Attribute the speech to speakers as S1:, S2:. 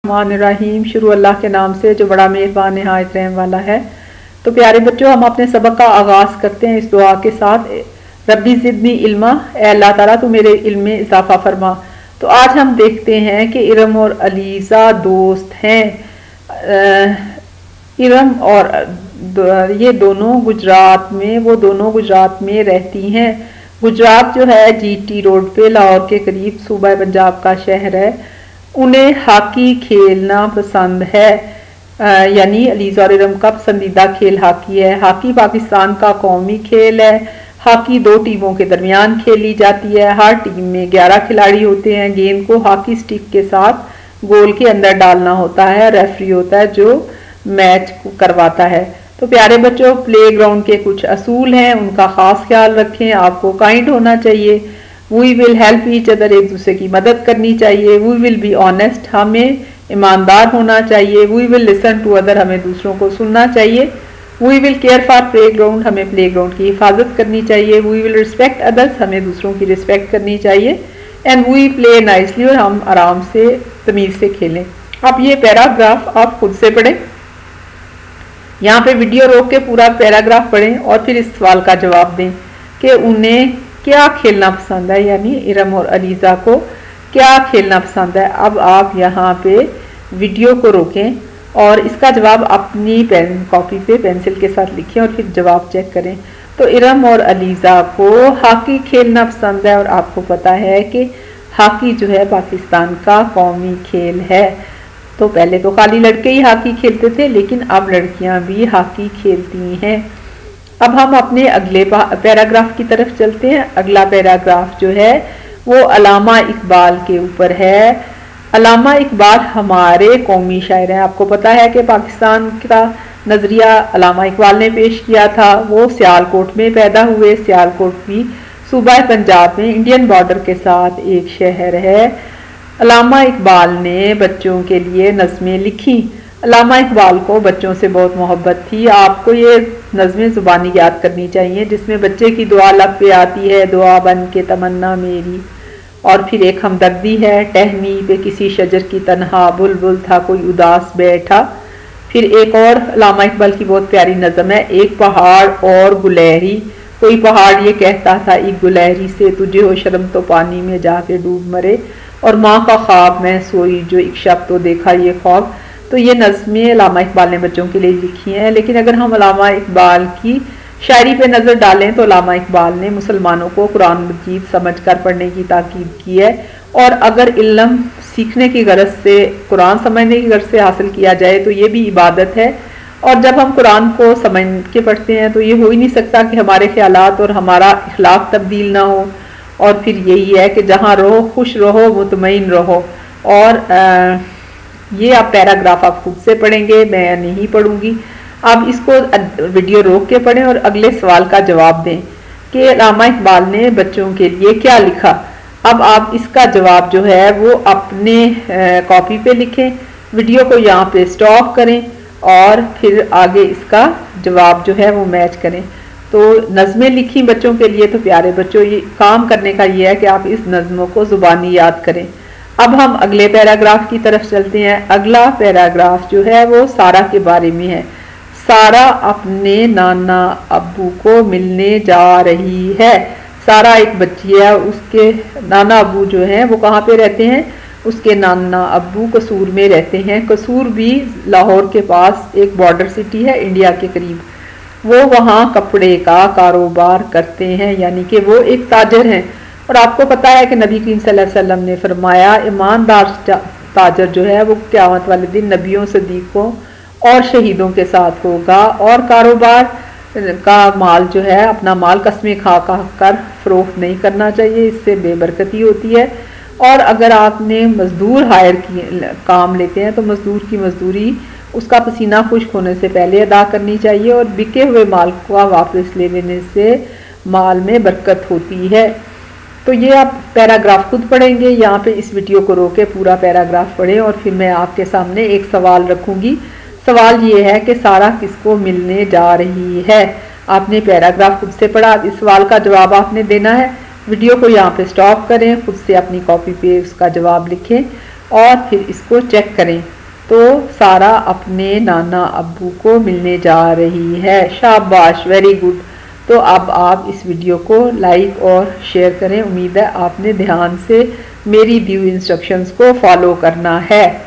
S1: الرحمن الرحیم، شروع اللہ کے نام سے جو بڑا مہربان نہایت رحم والا ہے۔ تو پیارے بچوں، ہم اپنے سبق کا آغاز کرتے ہیں اس دعا کے ساتھ، ربی زدنی علما، اے اللہ تعالیٰ تو میرے علم میں اضافہ فرما۔ تو آج ہم دیکھتے ہیں کہ ارم اور علیزہ دوست ہیں۔ ارم اور یہ دونوں گجرات میں رہتی ہیں۔ گجرات جو ہے جی ٹی روڈ پہ لاہور کے قریب صوبہ پنجاب کا شہر ہے۔ انہیں ہاکی کھیلنا پسند ہے، یعنی علیزہ اور ارم کا پسندیدہ کھیل ہاکی ہے۔ ہاکی پاکستان کا قومی کھیل ہے۔ ہاکی 2 ٹیموں کے درمیان کھیلی جاتی ہے۔ ہر ٹیم میں 11 کھلاڑی ہوتے ہیں۔ گیند کو ہاکی سٹک کے ساتھ گول کے اندر ڈالنا ہوتا ہے۔ ریفری ہوتا ہے جو میچ کرواتا ہے۔ تو پیارے بچوں، پلے گراؤنڈ کے کچھ اصول ہیں، ان کا خاص خیال رکھیں۔ آپ کو کائنڈ ہونا چاہیے۔ We will help each other, ایک دوسرے کی مدد کرنی چاہیے۔ وی ول بی آنیسٹ، ہمیں ایماندار ہونا چاہیے۔ We will listen to other, ہمیں دوسروں کو سننا چاہیے۔ We will care for playground, ہمیں پلے گراؤنڈ کی حفاظت کرنی چاہیے۔ وی ول ریسپیکٹ ادرس، ہمیں دوسروں کی ریسپیکٹ کرنی چاہیے۔ اینڈ وی پلے نائسلی، اور ہم آرام سے تمیز سے کھیلیں۔ اب یہ پیراگراف آپ خود سے پڑھیں، یہاں پہ ویڈیو روک کے پورا پیراگراف پڑھیں اور پھر اس سوال کا جواب دیں کہ انہیں کیا کھیلنا پسند ہے، یعنی ارم اور علیزہ کو کیا کھیلنا پسند ہے۔ اب آپ یہاں پہ ویڈیو کو روکیں اور اس کا جواب اپنی کاپی پہ پینسل کے ساتھ لکھیں اور پھر جواب چیک کریں۔ تو ارم اور علیزہ کو ہاکی کھیلنا پسند ہے، اور آپ کو پتا ہے کہ ہاکی جو ہے پاکستان کا قومی کھیل ہے۔ تو پہلے تو خالی لڑکے ہی ہاکی کھیلتے تھے، لیکن اب لڑکیاں بھی ہاکی کھیلتی ہیں۔ اب ہم اپنے اگلے پیراگراف کی طرف چلتے ہیں۔ اگلا پیراگراف جو ہے وہ علامہ اقبال کے اوپر ہے۔ علامہ اقبال ہمارے قومی شاعر ہیں۔ آپ کو پتا ہے کہ پاکستان کا نظریہ علامہ اقبال نے پیش کیا تھا۔ وہ سیالکوٹ میں پیدا ہوئے۔ سیالکوٹ بھی صوبہ پنجاب میں انڈین بارڈر کے ساتھ ایک شہر ہے۔ علامہ اقبال نے بچوں کے لیے نظمیں لکھی۔ علامہ اقبال کو بچوں سے بہت محبت تھی۔ آپ کو یہ نظمیں زبانی یاد کرنی چاہیے، جس میں بچے کی دعا لب پہ آتی ہے، دعا بن کے تمنا میری، اور پھر ایک ہمدردی ہے، ٹہنی پہ کسی شجر کی تنہا بلبل تھا کوئی اداس بیٹھا۔ پھر ایک اور علامہ اقبال کی بہت پیاری نظم ہے، ایک پہاڑ اور گلہری، کوئی پہاڑ یہ کہتا تھا ایک گلہری سے، تجھے ہو شرم تو پانی میں جا کے ڈوب مرے، اور ماں کا خواب میں سوئی جو ایک شب تو دیکھا یہ خواب۔ تو یہ نظمیں علامہ اقبال نے بچوں کے لیے لکھی ہیں۔ لیکن اگر ہم علامہ اقبال کی شاعری پہ نظر ڈالیں تو علامہ اقبال نے مسلمانوں کو قرآن مجید سمجھ کر پڑھنے کی تاکید کی ہے، اور اگر علم سیکھنے کی غرض سے، قرآن سمجھنے کی غرض سے حاصل کیا جائے تو یہ بھی عبادت ہے۔ اور جب ہم قرآن کو سمجھ کے پڑھتے ہیں تو یہ ہو ہی نہیں سکتا کہ ہمارے خیالات اور ہمارا اخلاق تبدیل نہ ہو، اور پھر یہی ہے کہ جہاں رہو خوش رہو مطمئن رہو۔ اور یہ آپ پیراگراف آپ خود سے پڑھیں گے، میں نہیں پڑھوں گی۔ اب اس کو ویڈیو روک کے پڑھیں اور اگلے سوال کا جواب دیں کہ علامہ اقبال نے بچوں کے لیے کیا لکھا۔ اب آپ اس کا جواب جو ہے وہ اپنے کاپی پہ لکھیں، ویڈیو کو یہاں پہ سٹاپ کریں اور پھر آگے اس کا جواب جو ہے وہ میچ کریں۔ تو نظمیں لکھی بچوں کے لیے، تو پیارے بچوں یہ کام کرنے کا یہ ہے کہ آپ اس نظموں کو زبانی یاد کریں۔ اب ہم اگلے پیراگراف کی طرف چلتے ہیں۔ اگلا پیراگراف جو ہے وہ سارہ کے بارے میں ہے۔ سارہ اپنے نانا ابو کو ملنے جا رہی ہے۔ سارہ ایک بچی ہے، اس کے نانا ابو جو ہیں وہ کہاں پہ رہتے ہیں؟ اس کے نانا ابو قصور میں رہتے ہیں۔ قصور بھی لاہور کے پاس ایک بارڈر سٹی ہے انڈیا کے قریب۔ وہ وہاں کپڑے کا کاروبار کرتے ہیں، یعنی کہ وہ ایک تاجر ہیں۔ اور آپ کو پتا ہے کہ نبی کریم صلی اللہ علیہ وسلم نے فرمایا ایماندار تاجر جو ہے وہ قیامت والے دن نبیوں صدیقوں اور شہیدوں کے ساتھ ہوگا، اور کاروبار کا مال جو ہے اپنا مال قسمیں کھا کر فروخت نہیں کرنا چاہیے، اس سے بے برکتی ہوتی ہے۔ اور اگر آپ نے مزدور ہائر کی کام لیتے ہیں تو مزدور کی مزدوری اس کا پسینہ خشک ہونے سے پہلے ادا کرنی چاہیے، اور بکے ہوئے مال کو واپس لے لینے سے مال میں برکت ہوتی ہے۔ تو یہ آپ پیراگراف خود پڑھیں گے، یہاں پہ اس ویڈیو کو روک کے پورا پیراگراف پڑھیں، اور پھر میں آپ کے سامنے ایک سوال رکھوں گی۔ سوال یہ ہے کہ سارہ کس کو ملنے جا رہی ہے؟ آپ نے پیراگراف خود سے پڑھا، اس سوال کا جواب آپ نے دینا ہے۔ ویڈیو کو یہاں پہ سٹاپ کریں، خود سے اپنی کاپی پہ اس کا جواب لکھیں اور پھر اس کو چیک کریں۔ تو سارا اپنے نانا ابو کو ملنے جا رہی ہے۔ شاباش، ویری گڈ۔ تو اب آپ اس ویڈیو کو لائک اور شیئر کریں۔ امید ہے آپ نے دھیان سے میری دی ہوئی انسٹرکشنز کو فالو کرنا ہے۔